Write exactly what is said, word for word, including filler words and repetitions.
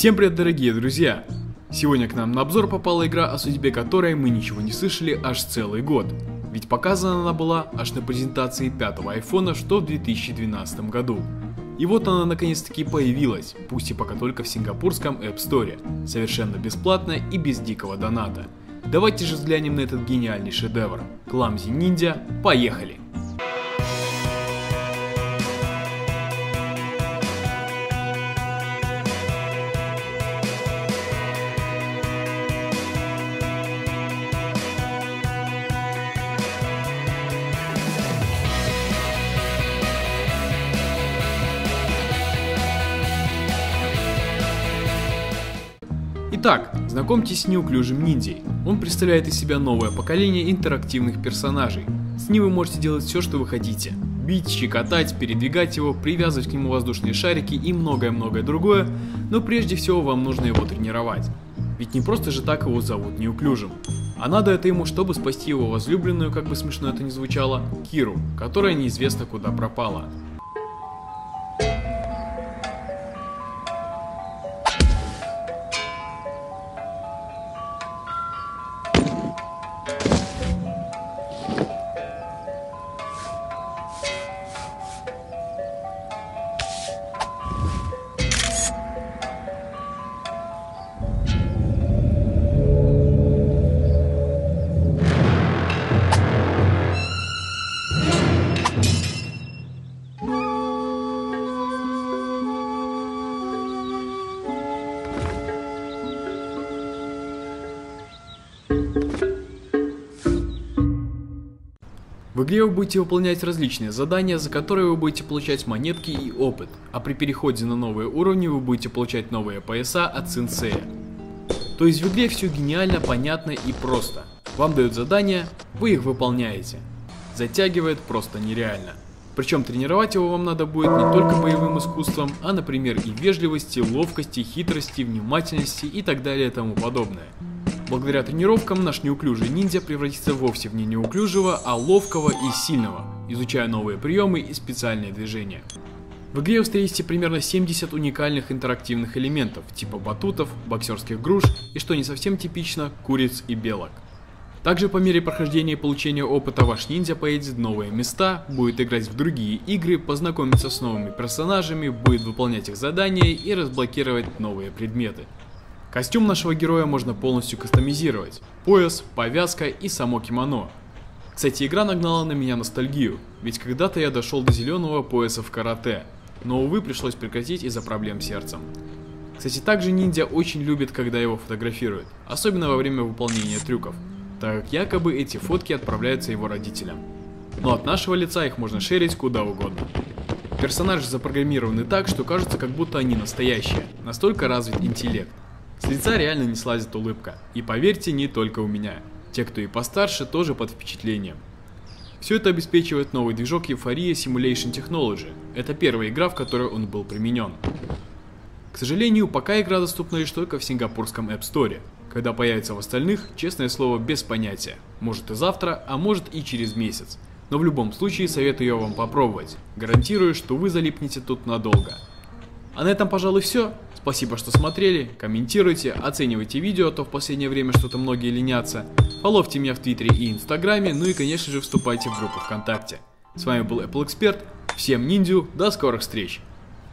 Всем привет, дорогие друзья! Сегодня к нам на обзор попала игра, о судьбе которой мы ничего не слышали аж целый год. Ведь показана она была аж на презентации пятого айфона, что в две тысячи двенадцатом году. И вот она наконец-таки появилась, пусть и пока только в сингапурском App Store, совершенно бесплатно и без дикого доната. Давайте же взглянем на этот гениальный шедевр. Clumsy Ninja, поехали! Итак, знакомьтесь с неуклюжим ниндзей. Он представляет из себя новое поколение интерактивных персонажей. С ним вы можете делать все, что вы хотите. Бить, щекотать, передвигать его, привязывать к нему воздушные шарики и многое-многое другое, но прежде всего вам нужно его тренировать. Ведь не просто же так его зовут неуклюжим. А надо это ему, чтобы спасти его возлюбленную, как бы смешно это ни звучало, Киру, которая неизвестно куда пропала. В игре вы будете выполнять различные задания, за которые вы будете получать монетки и опыт, а при переходе на новые уровни вы будете получать новые пояса от сенсея. То есть в игре все гениально, понятно и просто. Вам дают задания, вы их выполняете. Затягивает просто нереально. Причем тренировать его вам надо будет не только боевым искусством, а, например, и вежливости, ловкости, хитрости, внимательности и так далее и тому подобное. Благодаря тренировкам наш неуклюжий ниндзя превратится вовсе в не неуклюжего, а ловкого и сильного, изучая новые приемы и специальные движения. В игре вы встретите примерно семьдесят уникальных интерактивных элементов, типа батутов, боксерских груш и, что не совсем типично, куриц и белок. Также по мере прохождения и получения опыта ваш ниндзя поедет в новые места, будет играть в другие игры, познакомиться с новыми персонажами, будет выполнять их задания и разблокировать новые предметы. Костюм нашего героя можно полностью кастомизировать. Пояс, повязка и само кимоно. Кстати, игра нагнала на меня ностальгию, ведь когда-то я дошел до зеленого пояса в карате, но, увы, пришлось прекратить из-за проблем с сердцем. Кстати, также ниндзя очень любит, когда его фотографируют, особенно во время выполнения трюков, так как якобы эти фотки отправляются его родителям. Но от нашего лица их можно шерить куда угодно. Персонажи запрограммированы так, что кажется, как будто они настоящие, настолько развит интеллект. С лица реально не слазит улыбка, и поверьте, не только у меня. Те, кто и постарше, тоже под впечатлением. Все это обеспечивает новый движок Euphoria Simulation Technology. Это первая игра, в которой он был применен. К сожалению, пока игра доступна лишь только в сингапурском App Store. Когда появится в остальных, честное слово, без понятия. Может и завтра, а может и через месяц. Но в любом случае советую ее вам попробовать. Гарантирую, что вы залипнете тут надолго. А на этом, пожалуй, все. Спасибо, что смотрели, комментируйте, оценивайте видео, а то в последнее время что-то многие ленятся. Фоловьте меня в Твиттере и Инстаграме, ну и, конечно же, вступайте в группу ВКонтакте. С вами был Apple Expert, всем ниндзю, до скорых встреч!